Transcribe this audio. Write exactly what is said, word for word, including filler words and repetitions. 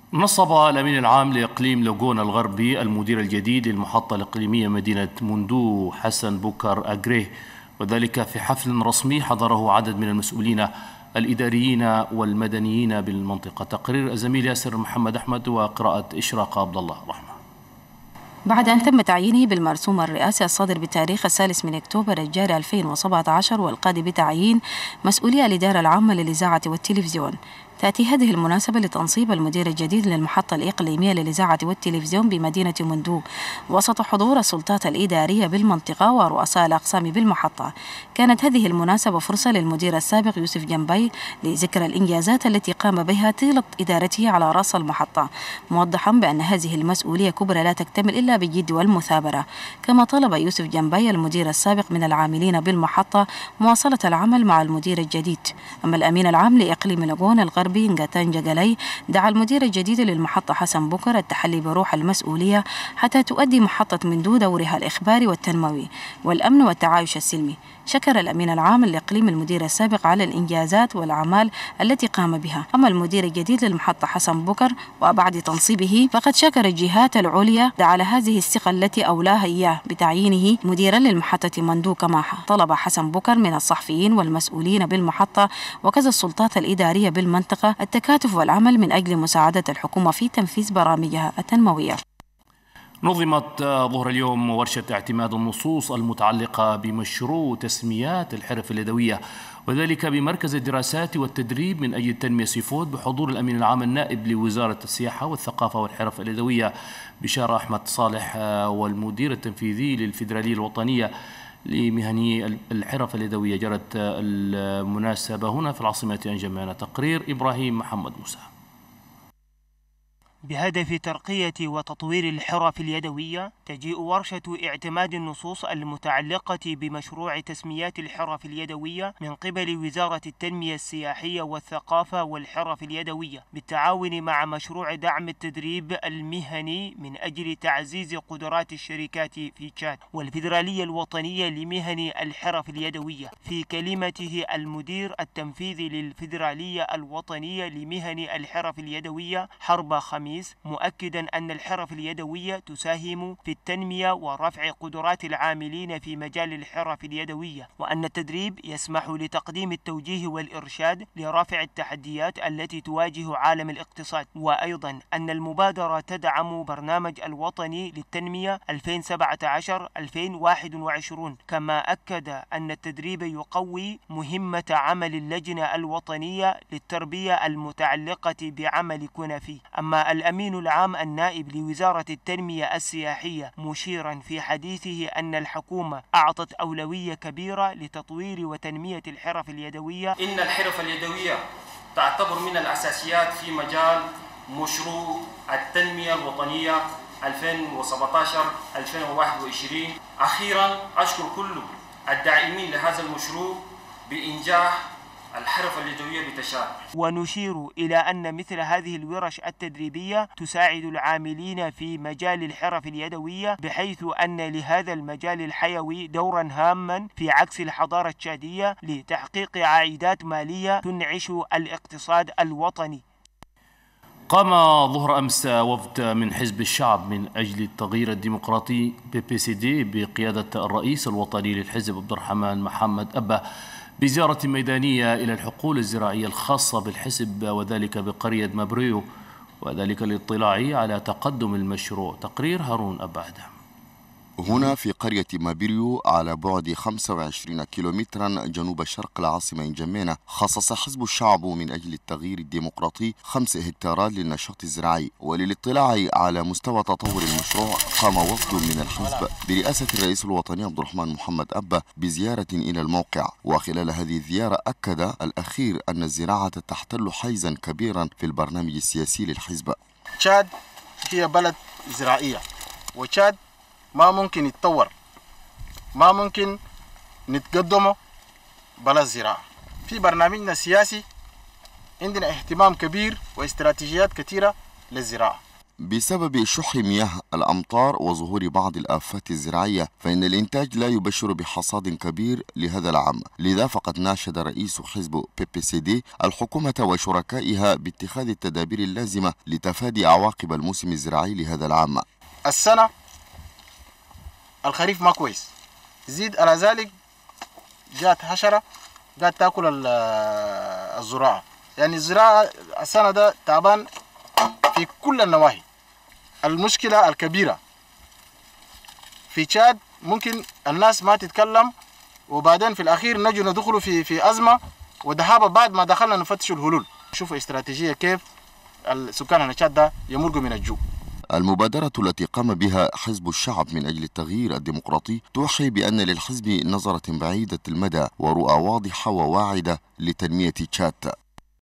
نصب الأمين العام لإقليم لاغونا الغربي المدير الجديد للمحطة الإقليمية مدينة مندو حسن بوكر أجريه، وذلك في حفل رسمي حضره عدد من المسؤولين الإداريين والمدنيين بالمنطقة. تقرير الزميل ياسر محمد أحمد وقراءة إشراق عبد الله رحمة. بعد أن تم تعيينه بالمرسوم الرئاسي الصادر بتاريخ الثالث من أكتوبر الجاري ألفين وسبعة عشر والقادم بتعيين مسؤولي الإدارة العامة للإذاعة والتلفزيون، تأتي هذه المناسبة لتنصيب المدير الجديد للمحطة الإقليمية للإذاعة والتلفزيون بمدينة مندو وسط حضور السلطات الإدارية بالمنطقة ورؤساء الأقسام بالمحطة. كانت هذه المناسبة فرصة للمدير السابق يوسف جنبي لذكر الإنجازات التي قام بها طيلة إدارته على رأس المحطة، موضحا بأن هذه المسؤولية كبرى لا تكتمل إلا بالجد والمثابرة. كما طلب يوسف جنبي المدير السابق من العاملين بالمحطة مواصلة العمل مع المدير الجديد. أما الأمين العام لإقليم لاغونا الغربي نغاتان جاغالي دعا المدير الجديد للمحطة حسن بوكر التحلي بروح المسؤولية حتى تؤدي محطة مندو دورها الإخباري والتنموي والأمن والتعايش السلمي. شكر الأمين العام لإقليم المدير السابق على الإنجازات والأعمال التي قام بها. أما المدير الجديد للمحطة حسن بوكر وبعد تنصيبه فقد شكر الجهات العليا على هذه الثقة التي أولاها إياه بتعيينه مديرا للمحطة مندو. كما طلب حسن بوكر من الصحفيين والمسؤولين بالمحطة وكذا السلطات الإدارية بالمنطقة التكاتف والعمل من أجل مساعدة الحكومة في تنفيذ برامجها التنموية. نظمت ظهر اليوم ورشة اعتماد النصوص المتعلقة بمشروع تسميات الحرف اليدوية، وذلك بمركز الدراسات والتدريب من أجل التنمية سيفود بحضور الأمين العام النائب لوزارة السياحة والثقافة والحرف اليدوية بشار أحمد صالح والمدير التنفيذي للفيدرالية الوطنية لمهني الحرف اليدوية. جرت المناسبة هنا في العاصمة أنجمان. تقرير إبراهيم محمد موسى. بهدف ترقية وتطوير الحرف اليدوية تجيء ورشة اعتماد النصوص المتعلقة بمشروع تسميات الحرف اليدوية من قبل وزارة التنمية السياحية والثقافة والحرف اليدوية بالتعاون مع مشروع دعم التدريب المهني من أجل تعزيز قدرات الشركات في تشاد والفيدرالية الوطنية لمهن الحرف اليدوية. في كلمته المدير التنفيذي للفيدرالية الوطنية لمهن الحرف اليدوية حرب خميس مؤكدا أن الحرف اليدوية تساهم في التنمية ورفع قدرات العاملين في مجال الحرف اليدوية، وأن التدريب يسمح لتقديم التوجيه والإرشاد لرفع التحديات التي تواجه عالم الاقتصاد، وأيضا أن المبادرة تدعم برنامج الوطني للتنمية ألفين وسبعة عشر ألفين وواحد وعشرين. كما أكد أن التدريب يقوي مهمة عمل اللجنة الوطنية للتربية المتعلقة بعمل كنفي. أما الأمين العام النائب لوزارة التنمية السياحية مشيرا في حديثه أن الحكومة أعطت أولوية كبيرة لتطوير وتنمية الحرف اليدوية. إن الحرف اليدوية تعتبر من الأساسيات في مجال مشروع التنمية الوطنية ألفين وسبعة عشر ألفين وواحد وعشرين. أخيرا أشكر كل الداعمين لهذا المشروع بإنجاح الحرف اليدوية بتشاد. ونشير إلى أن مثل هذه الورش التدريبية تساعد العاملين في مجال الحرف اليدوية، بحيث أن لهذا المجال الحيوي دورا هاما في عكس الحضارة التشادية لتحقيق عائدات مالية تنعش الاقتصاد الوطني. قام ظهر أمس وفد من حزب الشعب من أجل التغيير الديمقراطي بي بي سي دي بقيادة الرئيس الوطني للحزب عبد الرحمن محمد أبا بزيارة ميدانية إلى الحقول الزراعية الخاصة بالحزب، وذلك بقرية مابريو، وذلك للاطلاع على تقدم المشروع. تقرير هارون أبعد. هنا في قرية مابريو على بعد خمسة وعشرين كيلومترا جنوب شرق العاصمة إنجمينة، خصص حزب الشعب من أجل التغيير الديمقراطي خمس هكتارات للنشاط الزراعي. وللاطلاع على مستوى تطور المشروع قام وفد من الحزب برئاسة الرئيس الوطني عبد الرحمن محمد أبا بزيارة إلى الموقع. وخلال هذه الزيارة أكد الأخير أن الزراعة تحتل حيزا كبيرا في البرنامج السياسي للحزب. تشاد هي بلد زراعية، وتشاد ما ممكن يتطور، ما ممكن نتقدمه بلا الزراعة. في برنامجنا السياسي عندنا اهتمام كبير واستراتيجيات كثيرة للزراعة. بسبب شح مياه الأمطار وظهور بعض الآفات الزراعية، فإن الإنتاج لا يبشر بحصاد كبير لهذا العام. لذا فقد ناشد رئيس حزب بي بي سي دي الحكومة وشركائها باتخاذ التدابير اللازمة لتفادي عواقب الموسم الزراعي لهذا العام. السنة الخريف ما كويس، زيد على ذلك جات حشرة قاعد تاكل الزراعة، يعني الزراعة السنة ده تعبان في كل النواحي. المشكلة الكبيرة في تشاد ممكن الناس ما تتكلم، وبعدين في الأخير نجي ندخلوا في في أزمة ودهابة بعد ما دخلنا نفتشوا الحلول. شوفوا استراتيجية كيف السكان تشاد ده يمرقوا من الجوع. المبادرة التي قام بها حزب الشعب من أجل التغيير الديمقراطي توحي بأن للحزب نظرة بعيدة المدى ورؤى واضحة وواعدة لتنمية تشاد.